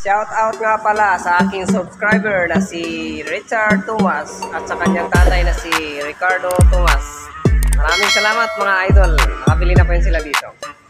Shout out nga pala sa aking subscriber na si Richard Tomas at sa kanyang tatay na si Ricardo Tomas. Maraming salamat mga idol. Nakabili na po yun sila dito.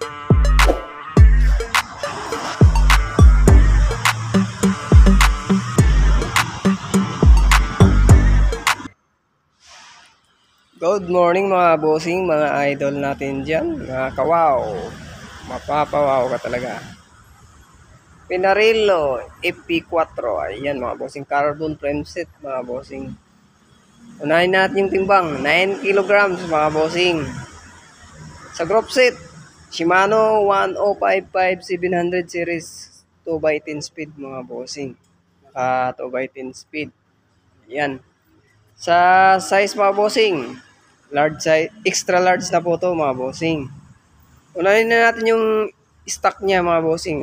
Good morning mga bossing, mga idol natin dyan. Mga kawaw. Mapapawaw ka talaga. Pinarello FP4. Ayan mga bossing, carbon frame set mga bossing. Unahin natin yung timbang, 9 kilograms mga bossing. Sa group set, Shimano 1055-700 series 2x10 speed mga bossing. 2x10 speed. Ayan. Sa size mga bossing, large size, extra large na po to mga bossing. Unahin na natin yung stock niya mga bossing.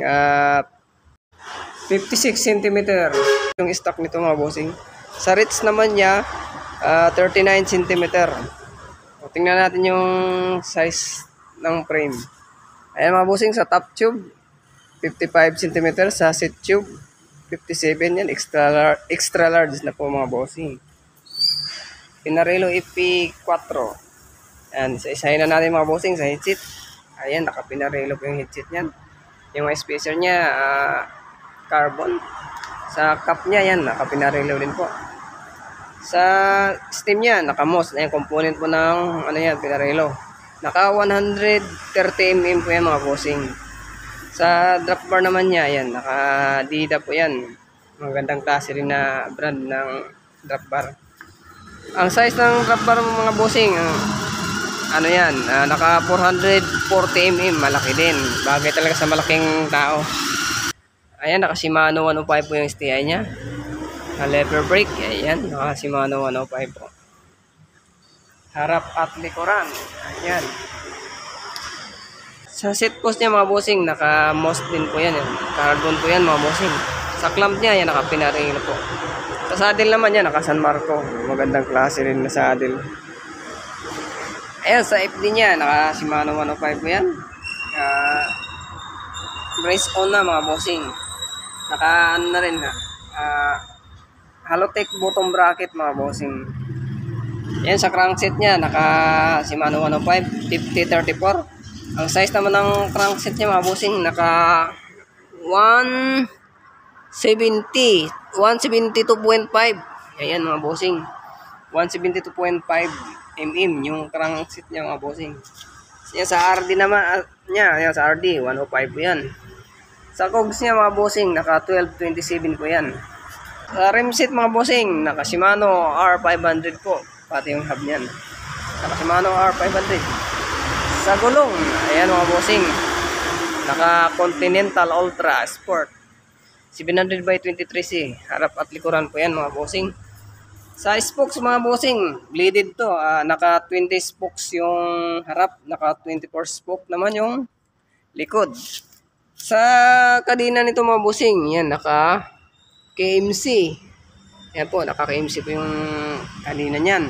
56 cm yung stock nito mga bossing. Sa reach naman niya 39 cm. Tingnan natin yung size ng frame. Ayan mga bossing, sa top tube 55 cm, sa seat tube 57. Yan extra large na po mga bossing. Pinarello FP4. Ayan, isa-isahin na natin mga bossing sa headset. Ayan, naka-Pinarello po yung headset niyan. Yung spacer niya carbon. Sa cup niya yan, naka-Pinarello din po. Sa stem niya, naka-MOS na yung component po ng Pinarello. Naka 130 mm po yan mga bossing. Sa drop bar naman niya, ayan, naka Dida po yan. Magandang klase rin na brand ng drop bar. Ang size ng drop bar mga bossing, naka 440 mm, malaki din. Bagay talaga sa malaking tao. Ayan, naka Shimano 105 po yung STI niya. Lever brake, ayan, naka Shimano 105 po. Harap at likuran, ayan. Sa seat post niya mga bossing, naka MOS din po yan. Carbon po yan mga bossing. Sa clamp niya, yan, naka Pinarello po. Sa saddle naman yan, naka San Marco. Magandang klase rin na saddle. Ayan, sa FD niya, naka Shimano 105 po yan. Brace on na mga bossing. Naka na rin Halotech bottom bracket mga bossing. Ayan, sa crankset niya, naka Shimano 105 5034. Ang size naman ng crankset niya mga bossing, naka 172.5. Ayan mga bossing, 172.5 mm yung crankset niya mga bossing. Yan, sa RD naman niya, ayan, sa RD 105 po yan. Sa cogs niya mga bossing, naka 1227 po yan. Sa rim set mga bossing, naka Shimano R500 po, pati yung hub niyan, naka Shimano R500. Sa gulong, ayan mga bossing, naka Continental Ultra Sport 700/23C, harap at likuran po yan mga bossing. Sa spokes mga bossing, bladed to, naka 20 spokes yung harap, naka 24 spoke naman yung likod. Sa kadena nito mga bossing, yan, naka KMC. Yan po, naka KMC po yung kadena niyan.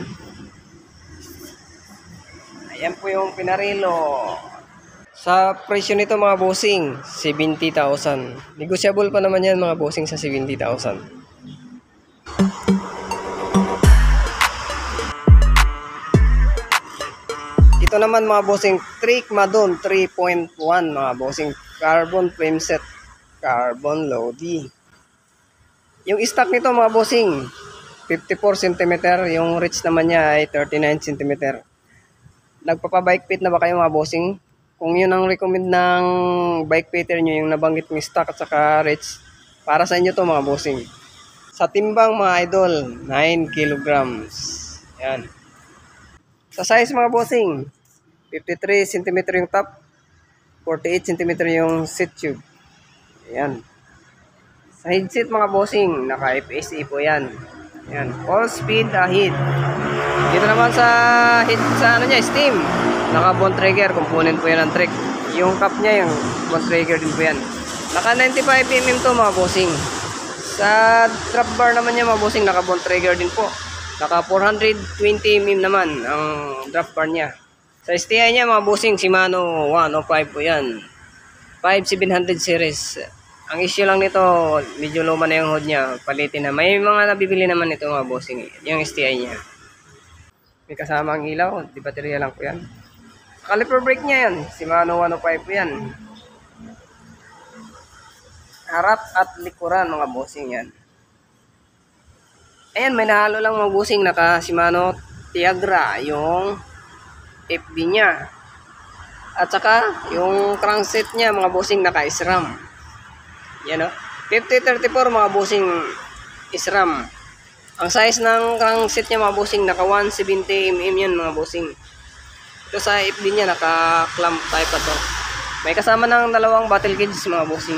Ayan po yung Pinarello. Sa presyo nito mga bossing, 70,000. Negotiable pa naman yan mga bossing sa 70,000. Ito naman mga bossing, Trek Madon 3.1 mga bossing. Carbon frame set, carbon Lodi. Yung stock nito mga bossing, 54 cm. Yung reach naman niya ay 39 cm. Nagpapa-bike fit na ba kayo mga bossing? Kung yun ang recommend ng bike fitter nyo, yung nabanggit ng stock at saka reach, para sa inyo to mga bossing. Sa timbang mga idol, 9 kilograms. Yan. Sa size mga bossing, 53 cm yung top, 48 cm yung seat tube. Yan. Sa headset mga bossing, naka FSE po yan. Yan. All speed ahead. Dito naman sa steam, naka bone trigger, component po yan ng Trek. Yung cap niya, yung bone trigger din po yan. Naka 95 mm to mga bossing. Sa drop bar naman niya mga bossing, naka bone trigger din po. Naka 420 mm naman ang drop bar niya. Sa STI niya mga bossing, Shimano 105 po yan. 5700 series. Ang issue lang nito, medyo luma na yung hood niya. Palitin na. May mga nabibili naman nito mga bossing. Yung STI niya. May kasama ang ilaw. Di baterya lang po yan. Caliper brake niya yan. Shimano 105 po yan. Harap at likuran mga bossing yan. Ayan, may nahalo lang mga bossing. Naka Shimano Tiagra. Yung FB niya. At saka, yung crankset niya mga bossing naka SRAM. Yan o. 5034 mga bossing SRAM. Ang size ng crankset niya mga bossing naka 170mm yan mga bossing. Ito sa FD niya naka clamp type pa to. May kasama ng dalawang battle gauge mga bossing.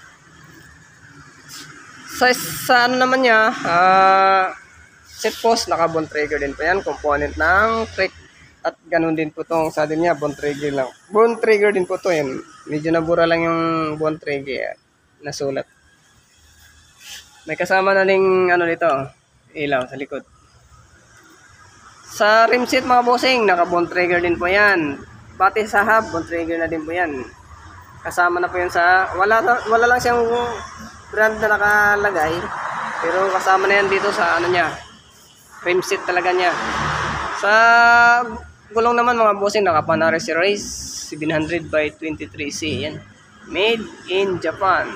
Sa ano naman niya, set post naka bone trigger din pa yan. Component ng trick. At ganun din po tong saddle niya, bone trigger lang. Bone trigger din po to yan. Medyo nabura lang yung bone trigger. Nasulat. May kasama na ding ano dito, ilaw sa likod. Sa rim set mga bossing, naka bone trigger din po yan. Pati sa hub, bone trigger na din po yan. Kasama na po yan sa, wala lang siyang brand na nakalagay. Pero kasama na yan dito sa ano niya, rim set talaga niya. Sa gulong naman mga bossing, naka Panaris Race 700 by 23C yan. Made in Japan.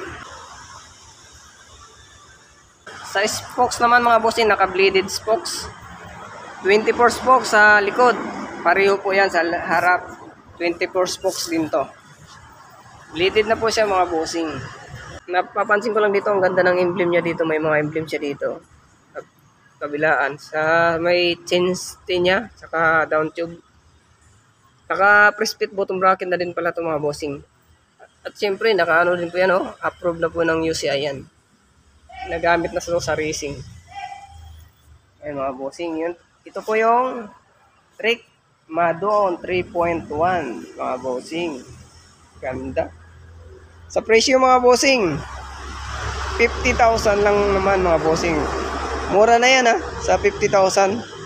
Sa spokes naman mga bossing, naka-bleeded spokes. 24 spokes sa likod. Pareho po yan sa harap. 24 spokes din to. Bleeded na po siya mga bossing. Napapansin ko lang dito, ang ganda ng emblem niya dito. May mga emblem siya dito. Kabilaan. Sa may chains niya, saka down tube. Saka press fit bottom bracket na din pala ito mga bossing. At syempre, naka-ano din po yan, oh. Approved na po ng UCI yan. Nagamit na sa racing. Ayun mga bossing, yun. Ito po yung Trick Madon 3.1 mga bossing. Ganda. Sa presyo mga bossing, 50,000 lang naman mga bossing. Mura na yan ha, sa 50,000.